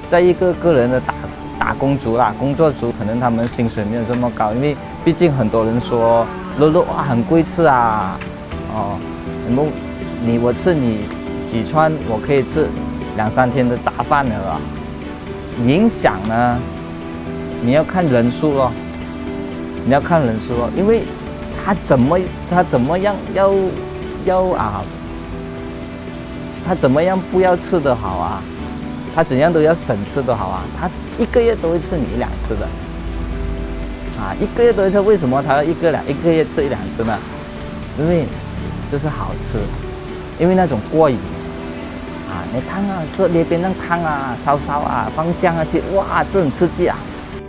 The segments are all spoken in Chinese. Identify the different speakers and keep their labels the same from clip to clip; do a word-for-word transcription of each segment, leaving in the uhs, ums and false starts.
Speaker 1: 在一个个人的打打工族啦，工作族，可能他们薪水没有这么高，因为毕竟很多人说肉肉哇很贵吃啊，哦，你们你我吃你几串，我可以吃两三天的杂饭了啊。影响呢，你要看人数咯，你要看人数咯，因为他怎么他怎么样要要啊。他怎么样不要吃得好啊？他怎样都要省吃的好啊？他一个月都会吃你一两次的，啊，一个月都会吃。为什么他要一个两一个月吃一两次呢？因为就是好吃，因为那种过瘾啊！你看啊，这里边那汤啊，烧烧啊，放酱啊去，哇，这很刺激啊！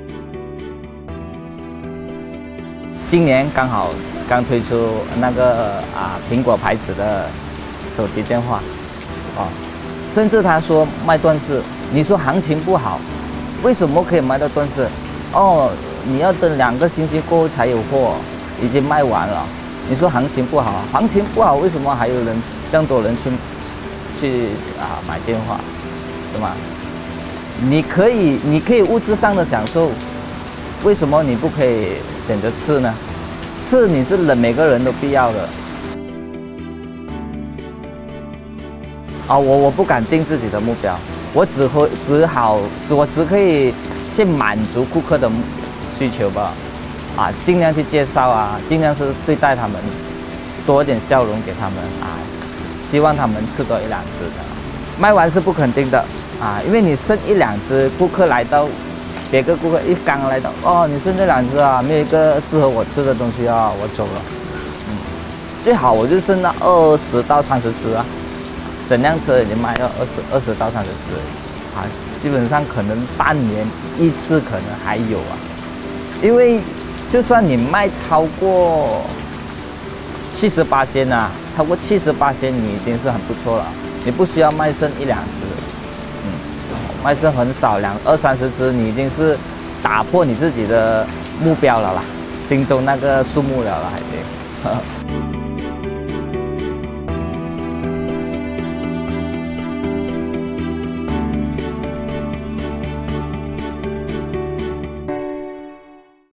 Speaker 1: 今年刚好刚推出那个啊苹果牌子的手提电话。哦，甚至他说卖断市，你说行情不好，为什么可以卖到断市？哦，你要等两个星期过后才有货，已经卖完了。你说行情不好，行情不好，为什么还有人这样多人去去啊买电话，是吗？你可以，你可以物质上的享受，为什么你不可以选择吃呢？吃你是人每个人都必要的。啊、哦，我我不敢定自己的目标，我只会只好我只可以去满足顾客的需求吧，啊，尽量去介绍啊，尽量是对待他们，多一点笑容给他们啊，希望他们吃多一两只的，卖完是不肯定的啊，因为你剩一两只，顾客来到，别个顾客一刚来到，哦，你剩这两只啊，没有一个适合我吃的东西啊，我走了，嗯，最好我就剩那二十到三十只啊。整辆车已经卖到二十二十到三十只，啊，基本上可能半年一次可能还有啊，因为就算你卖超过七十八仙啊，超过七十八仙你已经是很不错了，你不需要卖剩一两只，嗯，卖剩很少两二三十只，你已经是打破你自己的目标了啦，心中那个数目了啦，已经。